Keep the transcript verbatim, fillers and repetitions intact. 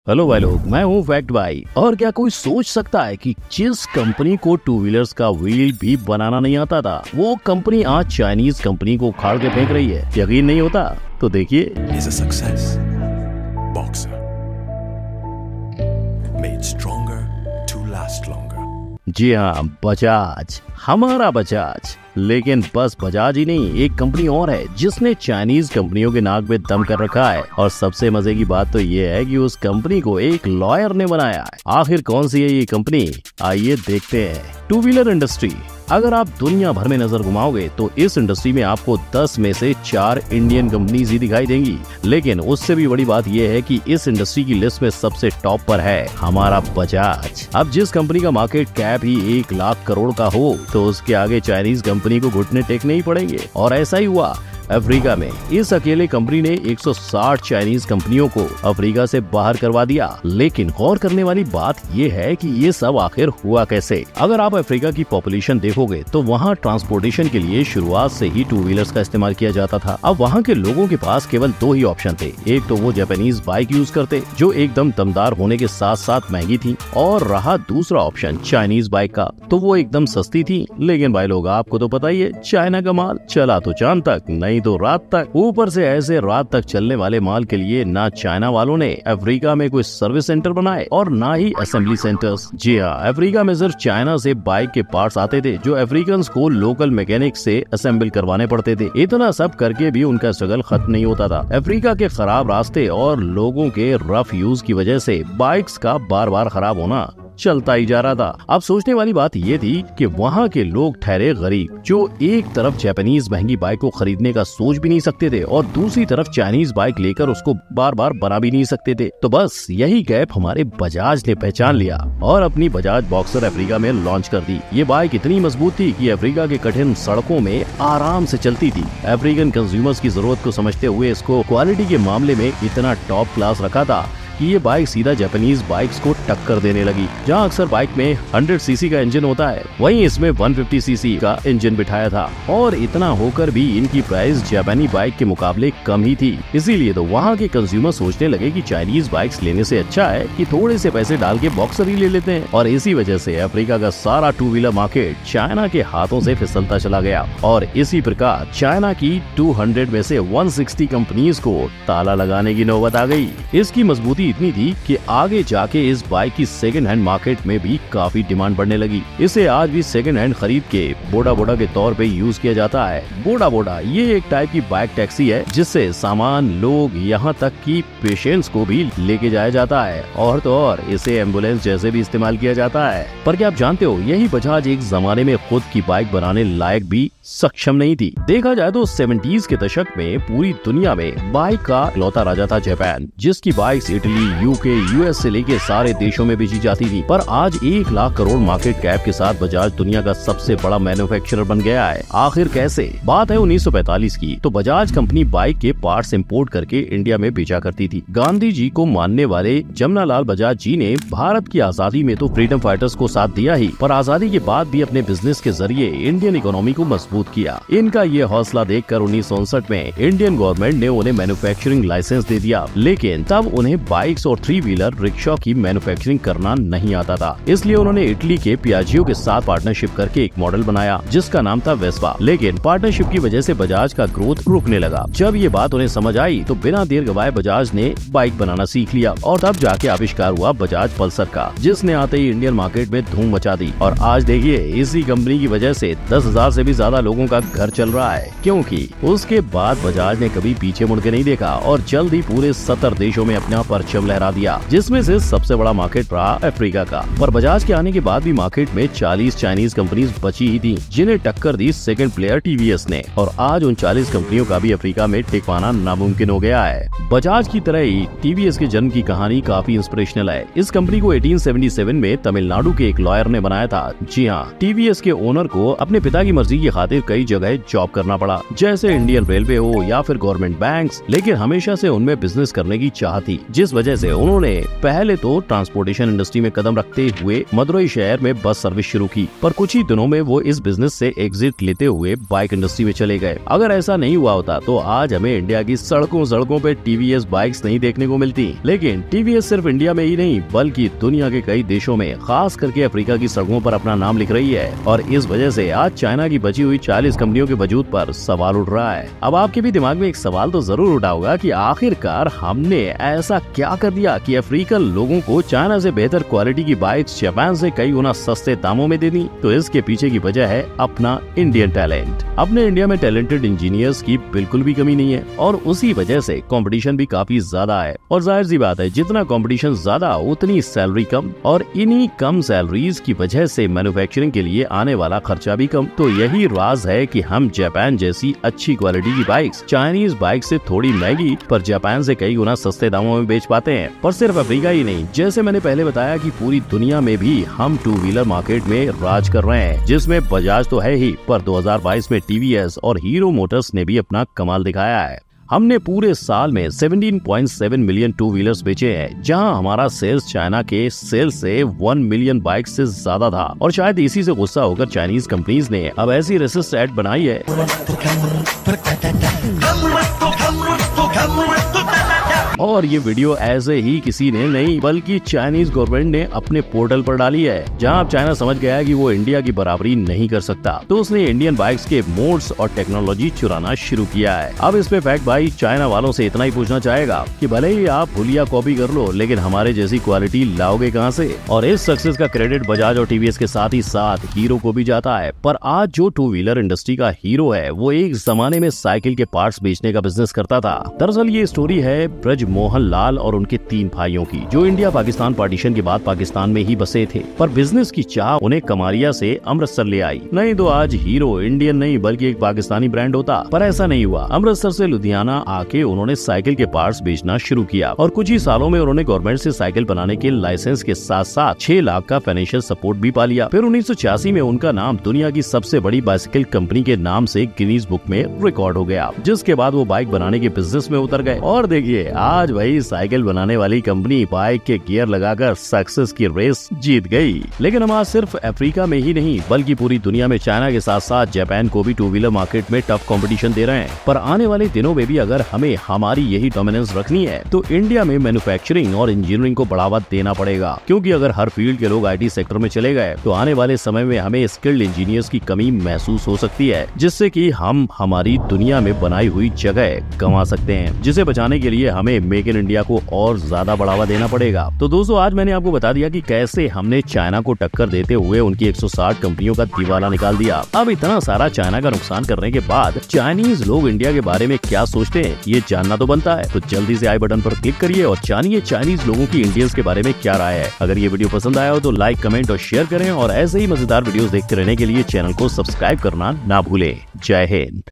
Hello भाई लोग, मैं हूँ फैक्ट भाई। और क्या कोई सोच सकता है कि जिस कंपनी को टू व्हीलर्स का व्हील भी बनाना नहीं आता था, वो कंपनी आज चाइनीज कंपनी को उखाड़ के फेंक रही है। यकीन नहीं होता तो देखिए। is a success. Boxer. Made stronger to last longer. जी हाँ, बजाज, हमारा बजाज। लेकिन बस बजाज ही नहीं, एक कंपनी और है जिसने चाइनीज कंपनियों के नाक में दम कर रखा है। और सबसे मजे की बात तो ये है कि उस कंपनी को एक लॉयर ने बनाया है। आखिर कौन सी है ये कंपनी, आइए देखते हैं। Two wheeler industry. अगर आप दुनिया भर में नजर घुमाओगे तो इस इंडस्ट्री में आपको दस में से चार इंडियन कंपनीज ही दिखाई देंगी। लेकिन उससे भी बड़ी बात यह है कि इस इंडस्ट्री की लिस्ट में सबसे टॉप पर है हमारा बजाज। अब जिस कंपनी का मार्केट कैप ही एक लाख करोड़ का हो तो उसके आगे चाइनीज कंपनी को घुटने टेकने ही पड़ेंगे। और ऐसा ही हुआ अफ्रीका में। इस अकेले कंपनी ने एक सौ साठ चाइनीज कंपनियों को अफ्रीका से बाहर करवा दिया। लेकिन गौर करने वाली बात ये है कि ये सब आखिर हुआ कैसे। अगर आप अफ्रीका की पॉपुलेशन देखोगे तो वहाँ ट्रांसपोर्टेशन के लिए शुरुआत से ही टू व्हीलर्स का इस्तेमाल किया जाता था। अब वहाँ के लोगों के पास केवल दो ही ऑप्शन थे। एक तो वो जापानीज बाइक यूज करते जो एकदम दमदार होने के साथ साथ महंगी थी, और रहा दूसरा ऑप्शन चाइनीज बाइक का, तो वो एकदम सस्ती थी। लेकिन भाई लोग, आपको तो पता ही है, चाइना का माल चला तो चांद तक, नहीं तो रात तक। ऊपर से ऐसे रात तक चलने वाले माल के लिए ना चाइना वालों ने अफ्रीका में कोई सर्विस सेंटर बनाए और ना ही असेंबली सेंटर्स। जी हाँ, अफ्रीका में सिर्फ चाइना से बाइक के पार्ट्स आते थे जो अफ्रीकन को लोकल मैकेनिक से असेंबल करवाने पड़ते थे। इतना सब करके भी उनका स्ट्रगल खत्म नहीं होता था। अफ्रीका के खराब रास्ते और लोगों के रफ यूज की वजह से बाइक्स का बार बार खराब होना चलता ही जा रहा था। अब सोचने वाली बात ये थी कि वहाँ के लोग ठहरे गरीब, जो एक तरफ जापानीज महंगी बाइक को खरीदने का सोच भी नहीं सकते थे और दूसरी तरफ चाइनीज बाइक लेकर उसको बार बार बना भी नहीं सकते थे। तो बस यही गैप हमारे बजाज ने पहचान लिया और अपनी बजाज बॉक्सर अफ्रीका में लॉन्च कर दी। ये बाइक इतनी मजबूत थी कि अफ्रीका के कठिन सड़कों में आराम से चलती थी। अफ्रीकन कंज्यूमर्स की जरूरत को समझते हुए इसको क्वालिटी के मामले में इतना टॉप क्लास रखा था कि ये बाइक सीधा जापानीज बाइक्स को टक्कर देने लगी। जहां अक्सर बाइक में सौ सीसी का इंजन होता है, वहीं इसमें एक सौ पचास सीसी का इंजन बिठाया था। और इतना होकर भी इनकी प्राइस जापानी बाइक के मुकाबले कम ही थी। इसीलिए तो वहां के कंज्यूमर सोचने लगे कि चाइनीज बाइक्स लेने से अच्छा है कि थोड़े से पैसे डाल के बॉक्सर ही ले लेते हैं। और इसी वजह से अफ्रीका का सारा टू व्हीलर मार्केट चाइना के हाथों से फिसलता चला गया। और इसी प्रकार चाइना की दो सौ में से एक सौ साठ कंपनीज को ताला लगाने की नौबत आ गई। इसकी मजबूती इतनी थी कि आगे जाके इस बाइक की सेकंड हैंड मार्केट में भी काफी डिमांड बढ़ने लगी। इसे आज भी सेकंड हैंड खरीद के बोडा बोडा के तौर पे यूज किया जाता है। बोडा बोडा ये एक टाइप की बाइक टैक्सी है जिससे सामान, लोग, यहाँ तक कि पेशेंट्स को भी लेके जाया जाता है। और तो और इसे एम्बुलेंस जैसे भी इस्तेमाल किया जाता है। पर क्या आप जानते हो, यही बजाज एक जमाने में खुद की बाइक बनाने लायक भी सक्षम नहीं थी। देखा जाए तो सेवेंटीज के दशक में पूरी दुनिया में बाइक का इकलौता राजा था जापान, जिसकी बाइक्स इटली, यूके, यूएस से लेके सारे देशों में बेची जाती थी। पर आज एक लाख करोड़ मार्केट कैप के साथ बजाज दुनिया का सबसे बड़ा मैन्युफैक्चरर बन गया है। आखिर कैसे? बात है उन्नीस सौ पैंतालीस की। तो बजाज कंपनी बाइक के पार्ट्स इंपोर्ट करके इंडिया में बेचा करती थी। गांधी जी को मानने वाले जमनालाल बजाज जी ने भारत की आजादी में तो फ्रीडम फाइटर्स को साथ दिया ही, पर आजादी के बाद भी अपने बिजनेस के जरिए इंडियन इकोनॉमी को मजबूत किया। इनका ये हौसला देखकर उन्नीस सौ उनसठ में इंडियन गवर्नमेंट ने उन्हें मैन्युफैक्चरिंग लाइसेंस दे दिया। लेकिन तब उन्हें बाइक्स और थ्री व्हीलर रिक्शा की मैन्युफैक्चरिंग करना नहीं आता था। इसलिए उन्होंने इटली के पियाजियो के साथ पार्टनरशिप करके एक मॉडल बनाया जिसका नाम था वेस्पा। लेकिन पार्टनरशिप की वजह से बजाज का ग्रोथ रुकने लगा। जब ये बात उन्हें समझ आई तो बिना देर गवाए बजाज ने बाइक बनाना सीख लिया और तब जाके आविष्कार हुआ बजाज पल्सर का, जिसने आते ही इंडियन मार्केट में धूम मचा दी। और आज देखिए, इसी कंपनी की वजह से दस हजार से भी ज्यादा लोगों का घर चल रहा है, क्योंकि उसके बाद बजाज ने कभी पीछे मुड़ के नहीं देखा और जल्द ही पूरे सत्तर देशों में अपना परचम लहरा दिया, जिसमें से सबसे बड़ा मार्केट रहा अफ्रीका का। पर बजाज के आने के बाद भी मार्केट में चालीस चाइनीज कंपनीज बची ही थी, जिन्हें टक्कर दी सेकंड प्लेयर टीवीएस ने। और आज उन चालीस कंपनियों का भी अफ्रीका में टिक पाना नामुमकिन हो गया है। बजाज की तरह ही टीवीएस के जन्म की कहानी काफी इंस्पिरेशनल है। इस कंपनी को अठारह सौ सतहत्तर में तमिलनाडु के एक लॉयर ने बनाया था। जी हाँ, टीवीएस के ओनर को अपने पिता की मर्जी की खातिर खातिर कई जगह जॉब करना पड़ा, जैसे इंडियन रेलवे हो या फिर गवर्नमेंट बैंक्स, लेकिन हमेशा से उनमें बिजनेस करने की चाह थी, जिस वजह से उन्होंने पहले तो ट्रांसपोर्टेशन इंडस्ट्री में कदम रखते हुए मदुरई शहर में बस सर्विस शुरू की, पर कुछ ही दिनों में वो इस बिजनेस से एग्जिट लेते हुए बाइक इंडस्ट्री में चले गए। अगर ऐसा नहीं हुआ होता तो आज हमें इंडिया की सड़कों सड़कों पे टीवीएस बाइक्स नहीं देखने को मिलती। लेकिन टीवीएस सिर्फ इंडिया में ही नहीं बल्कि दुनिया के कई देशों में, खास करके अफ्रीका की सड़कों पर अपना नाम लिख रही है, और इस वजह से आज चाइना की बची हुई चालीस कंपनियों के वजूद पर सवाल उठ रहा है। अब आपके भी दिमाग में एक सवाल तो जरूर उठा होगा कि आखिरकार हमने ऐसा क्या कर दिया कि अफ्रीकन लोगों को चाइना से बेहतर क्वालिटी की बाइक्स जापान से कई गुना सस्ते दामों में दे दी। तो इसके पीछे की वजह है अपना इंडियन टैलेंट। अपने इंडिया में टैलेंटेड इंजीनियर्स की बिल्कुल भी कमी नहीं है, और उसी वजह से कंपटीशन भी काफी ज्यादा है। और जाहिर सी बात है, जितना कंपटीशन ज्यादा उतनी सैलरी कम, और इन्हीं कम सैलरीज की वजह से मैन्युफैक्चरिंग के लिए आने वाला खर्चा भी कम। तो यही राज है कि हम जापान जैसी अच्छी क्वालिटी की बाइक्स चाइनीज बाइक से थोड़ी महंगी पर जापान से कई गुना सस्ते दामों में बेच पाते हैं। पर सिर्फ अफ्रीका ही नहीं, जैसे मैंने पहले बताया कि पूरी दुनिया में भी हम टू व्हीलर मार्केट में राज कर रहे हैं, जिसमें बजाज तो है ही, पर दो हज़ार बाईस में टीवीएस और हीरो मोटर्स ने भी अपना कमाल दिखाया है। हमने पूरे साल में सत्रह पॉइंट सात मिलियन टू व्हीलर्स बेचे हैं, जहां हमारा सेल्स चाइना के सेल्स से एक मिलियन बाइक से ज्यादा था। और शायद इसी से गुस्सा होकर चाइनीज कंपनीज ने अब ऐसी रेसिस्ट एड बनाई है और ये वीडियो ऐसे ही किसी ने नहीं बल्कि चाइनीज गवर्नमेंट ने अपने पोर्टल पर डाली है, जहां अब चाइना समझ गया है कि वो इंडिया की बराबरी नहीं कर सकता, तो उसने इंडियन बाइक्स के मोड्स और टेक्नोलॉजी चुराना शुरू किया है। अब इस पे फैक्ट भाई चाइना वालों से इतना ही पूछना चाहेगा कि भले ही आप भूलिया कॉपी कर लो, लेकिन हमारे जैसी क्वालिटी लाओगे कहाँ से? और इस सक्सेस का क्रेडिट बजाज और टीवीएस के साथ ही साथ हीरो को भी जाता है। पर आज जो टू व्हीलर इंडस्ट्री का हीरो है, वो एक जमाने में साइकिल के पार्ट्स बेचने का बिजनेस करता था। दरअसल ये स्टोरी है ब्रज मोहन लाल और उनके तीन भाइयों की, जो इंडिया पाकिस्तान पार्टीशन के बाद पाकिस्तान में ही बसे थे, पर बिजनेस की चाह उन्हें कमारिया से अमृतसर ले आई। नहीं तो आज हीरो इंडियन नहीं बल्कि एक पाकिस्तानी ब्रांड होता, पर ऐसा नहीं हुआ। अमृतसर से लुधियाना आके उन्होंने साइकिल के पार्ट्स बेचना शुरू किया, और कुछ ही सालों में उन्होंने गवर्नमेंट से साइकिल बनाने के लाइसेंस के साथ साथ छह लाख का फाइनेंशियल सपोर्ट भी पा लिया। फिर उन्नीस सौ छियासी में उनका नाम दुनिया की सबसे बड़ी बाइसिकल कंपनी के नाम से गिनीज बुक में रिकॉर्ड हो गया, जिसके बाद वो बाइक बनाने के बिजनेस में उतर गए। और देखिए आज वही साइकिल बनाने वाली कंपनी बाइक के गियर लगाकर सक्सेस की रेस जीत गई। लेकिन हम आज सिर्फ अफ्रीका में ही नहीं बल्कि पूरी दुनिया में चाइना के साथ साथ जापान को भी टू व्हीलर मार्केट में टफ कंपटीशन दे रहे हैं। पर आने वाले दिनों में भी अगर हमें हमारी यही डोमिनेंस रखनी है तो इंडिया में मैन्युफैक्चरिंग और इंजीनियरिंग को बढ़ावा देना पड़ेगा, क्योंकि अगर हर फील्ड के लोग आईटी सेक्टर में चले गए तो आने वाले समय में हमें स्किल्ड इंजीनियर्स की कमी महसूस हो सकती है, जिससे कि हम हमारी दुनिया में बनाई हुई जगह गंवा सकते हैं, जिसे बचाने के लिए हमें मेक इन इंडिया को और ज्यादा बढ़ावा देना पड़ेगा। तो दोस्तों आज मैंने आपको बता दिया कि कैसे हमने चाइना को टक्कर देते हुए उनकी एक सौ साठ कंपनियों का दिवाला निकाल दिया। अब इतना सारा चाइना का नुकसान करने के बाद चाइनीज लोग इंडिया के बारे में क्या सोचते हैं ये जानना तो बनता है। तो जल्दी से आई बटन पर क्लिक करिए और जानिए चाइनीज लोगों की इंडियंस के बारे में क्या राय है। अगर ये वीडियो पसंद आया हो तो लाइक, कमेंट और शेयर करें, और ऐसे ही मजेदार वीडियोस देखते रहने के लिए चैनल को सब्सक्राइब करना ना भूलें। जय हिंद।